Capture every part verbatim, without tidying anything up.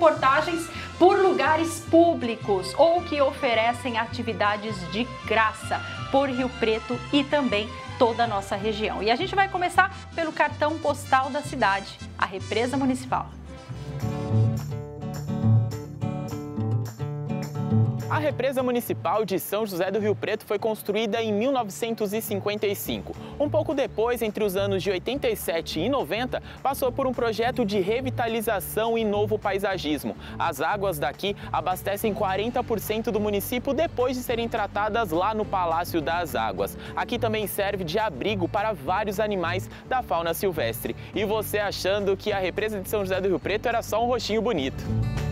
reportagens por lugares públicos ou que oferecem atividades de graça por Rio Preto e também toda a nossa região. E a gente vai começar pelo cartão postal da cidade, a Represa Municipal. A Represa Municipal de São José do Rio Preto foi construída em mil novecentos e cinquenta e cinco. Um pouco depois, entre os anos de oitenta e sete e noventa, passou por um projeto de revitalização e novo paisagismo. As águas daqui abastecem quarenta por cento do município depois de serem tratadas lá no Palácio das Águas. Aqui também serve de abrigo para vários animais da fauna silvestre. E você achando que a Represa de São José do Rio Preto era só um rostinho bonito.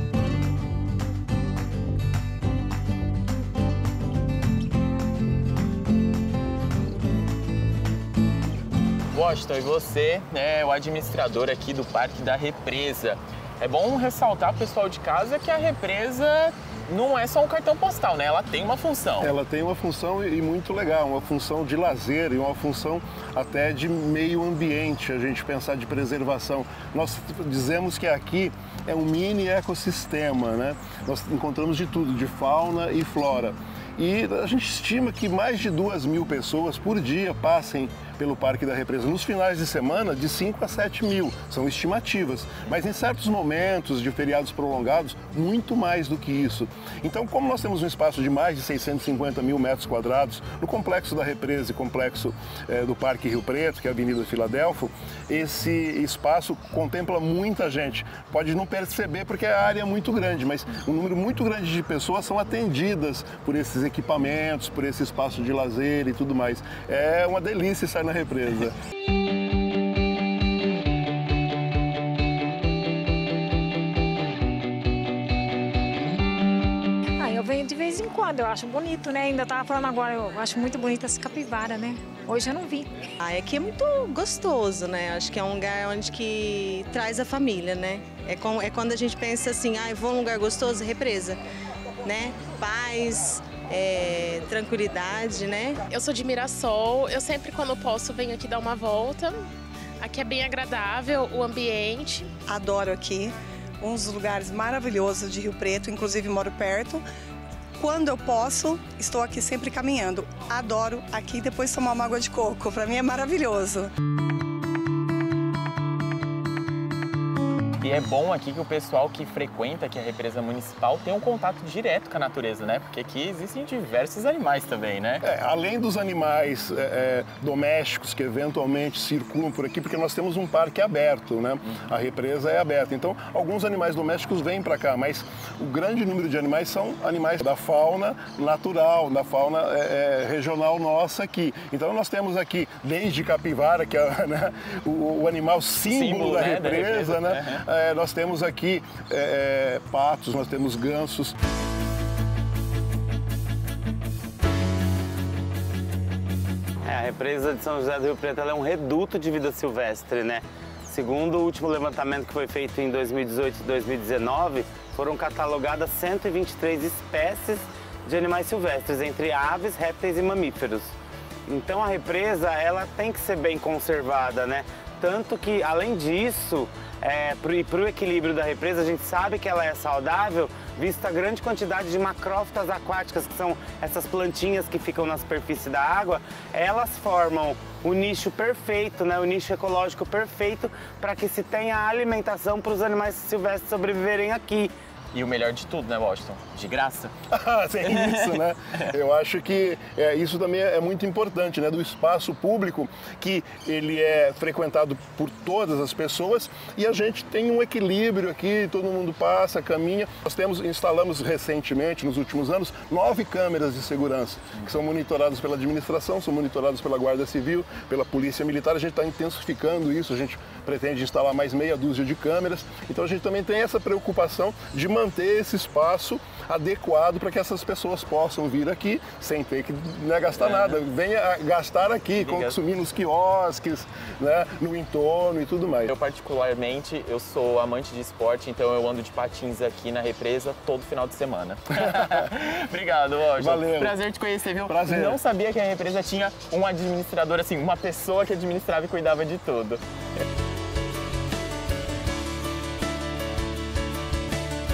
Washington, e você é o administrador aqui do Parque da Represa. É bom ressaltar para o pessoal de casa que a represa não é só um cartão postal, né? Ela tem uma função. Ela tem uma função e muito legal, uma função de lazer e uma função até de meio ambiente, a gente pensar de preservação. Nós dizemos que aqui é um mini ecossistema, né? Nós encontramos de tudo, de fauna e flora. E a gente estima que mais de duas mil pessoas por dia passem pelo Parque da Represa. Nos finais de semana, de cinco a sete mil, são estimativas. Mas em certos momentos de feriados prolongados, muito mais do que isso. Então, como nós temos um espaço de mais de seiscentos e cinquenta mil metros quadrados no complexo da Represa e complexo eh, do Parque Rio Preto, que é a Avenida Filadélfo, esse espaço contempla muita gente. Pode não perceber porque a área é muito grande, mas um número muito grande de pessoas são atendidas por esses equipamentos, por esse espaço de lazer e tudo mais. É uma delícia estar na represa. Ah, eu venho de vez em quando, eu acho bonito, né? Ainda estava falando agora, eu acho muito bonita essa capivara, né? Hoje eu não vi. Ah, aqui é muito gostoso, né? Acho que é um lugar onde que traz a família, né? É, com, é quando a gente pensa assim, ah, eu vou num lugar gostoso, represa, né? Paz. É, tranquilidade, né? Eu sou de Mirassol, eu sempre quando posso venho aqui dar uma volta. Aqui é bem agradável o ambiente. Adoro aqui, um dos lugares maravilhosos de Rio Preto, inclusive moro perto. Quando eu posso, estou aqui sempre caminhando. Adoro aqui depois tomar uma água de coco, para mim é maravilhoso. E é bom aqui que o pessoal que frequenta aqui a Represa Municipal tem um contato direto com a natureza, né? Porque aqui existem diversos animais também, né? É, além dos animais é, é, domésticos que eventualmente circulam por aqui, porque nós temos um parque aberto, né? Uhum. A represa é aberta. Então, alguns animais domésticos vêm para cá, mas o grande número de animais são animais da fauna natural, da fauna é, é, regional nossa aqui. Então, nós temos aqui desde capivara, que é né, o, o animal símbolo, símbolo da, né, represa, da represa, né? Uhum. É, nós temos aqui é, patos, nós temos gansos. É, a Represa de São José do Rio Preto ela é um reduto de vida silvestre, né? Segundo o último levantamento que foi feito em dois mil e dezoito e dois mil e dezenove, foram catalogadas cento e vinte e três espécies de animais silvestres, entre aves, répteis e mamíferos. Então a represa ela tem que ser bem conservada, né? Tanto que, além disso, é, e para o equilíbrio da represa, a gente sabe que ela é saudável, vista a grande quantidade de macrófitas aquáticas, que são essas plantinhas que ficam na superfície da água, elas formam o nicho perfeito, né, o nicho ecológico perfeito para que se tenha alimentação para os animais silvestres sobreviverem aqui. E o melhor de tudo, né, Washington? De graça. Tem isso, né? Eu acho que é, isso também é muito importante, né? Do espaço público, que ele é frequentado por todas as pessoas e a gente tem um equilíbrio aqui, todo mundo passa, caminha. Nós temos, instalamos recentemente, nos últimos anos, nove câmeras de segurança, que são monitoradas pela administração, são monitoradas pela Guarda Civil, pela Polícia Militar. A gente está intensificando isso, a gente pretende instalar mais meia dúzia de câmeras. Então a gente também tem essa preocupação de manter esse espaço adequado para que essas pessoas possam vir aqui sem ter que né, gastar é. nada. Venha gastar aqui, consumir nos quiosques, né, no entorno e tudo mais. Eu particularmente, eu sou amante de esporte, então eu ando de patins aqui na represa todo final de semana. Obrigado, Washington. Valeu. Prazer te conhecer, viu? Prazer. Não sabia que a represa tinha um administrador, assim, uma pessoa que administrava e cuidava de tudo.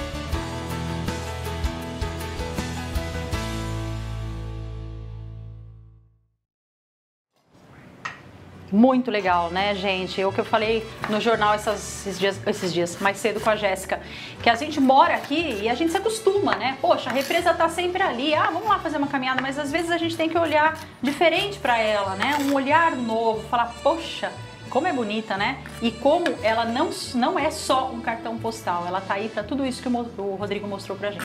Muito legal, né, gente? É o que eu falei no jornal essas, esses, dias, esses dias, mais cedo com a Jéssica, que a gente mora aqui e a gente se acostuma, né? Poxa, a represa tá sempre ali, ah, vamos lá fazer uma caminhada, mas às vezes a gente tem que olhar diferente para ela, né? Um olhar novo, falar, poxa, como é bonita, né? E como ela não, não é só um cartão postal, ela tá aí para tudo isso que o Rodrigo mostrou pra gente.